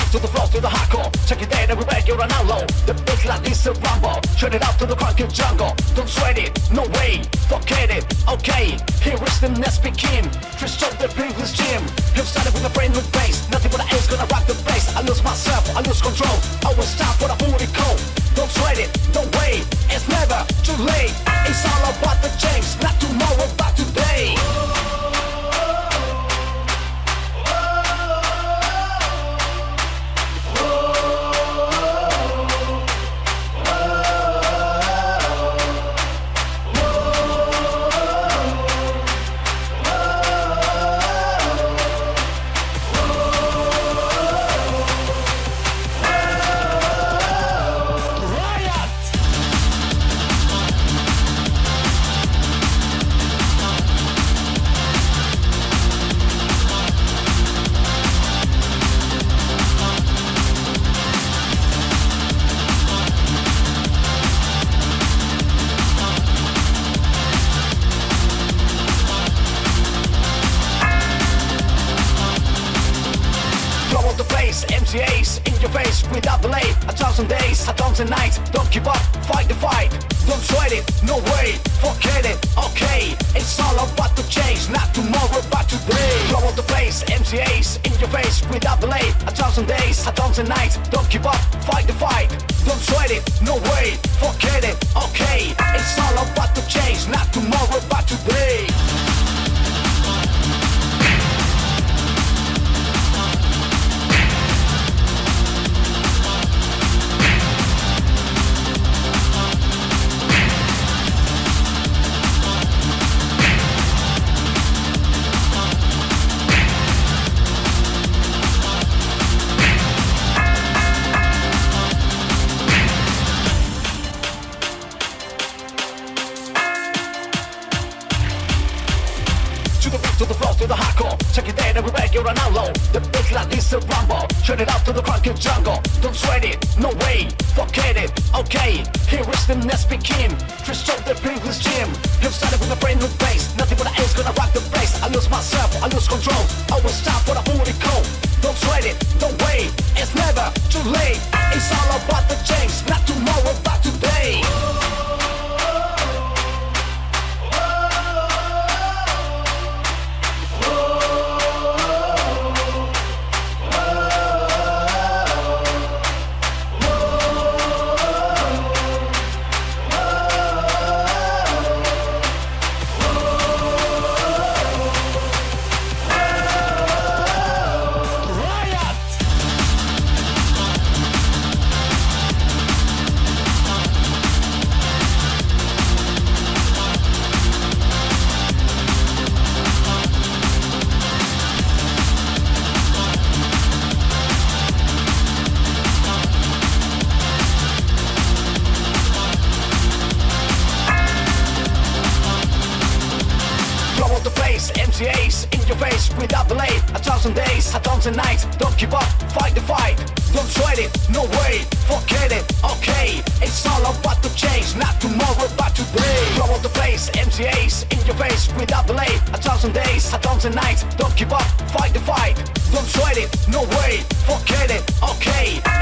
to the floor, to the hardcore. Check it out everywhere, you're an outlaw. The beat like this a rumble. Turn it up to the crunk jungle. Don't sweat it, no way, forget it. Okay, here is the next begin. Twist up the previous gym. Have started with a brand new bass. Nothing but the ace gonna rock the bass. I lose myself, I lose control. I will stop what I put it cold. Don't sweat it, don't wait. It's never too late. It's all about the change, not tomorrow, but today. MTAs in your face without delay. 1,000 days, 1,000 nights. Don't give up, fight the fight. Don't sweat it, no way, forget it. Okay, it's all about to change, not tomorrow but today. Blow up the place, MTAs in your face without delay. 1,000 days, 1,000 nights. Don't give up, fight the fight. Don't sweat it, no way, forget it. Okay, it's all about to change, not tomorrow but today. To the floor, to the hardcore. Check it out everywhere, you're an outlaw. The beat like this a rumble. Turn it up to the crunk jungle. Don't sweat it, no way, forget it. Okay, here is the next begin. Twist up the previous gym. Have started with a brand new bass. Nothing but the ace gonna rock the bass. I lose myself, I lose control. I will stop what I put it cold. Don't sweat it, don't wait. It's never too late. It's all about the change, not tomorrow but today. MTAs in your face without delay. 1,000 days, 1,000 nights. Don't give up, fight the fight. Don't sweat it, no way, forget it. Okay, it's all about to change, not tomorrow but today. Blow up the place, MTAs in your face without delay. 1,000 days, 1,000 nights. Don't give up, fight the fight. Don't sweat it, no way, forget it. Okay.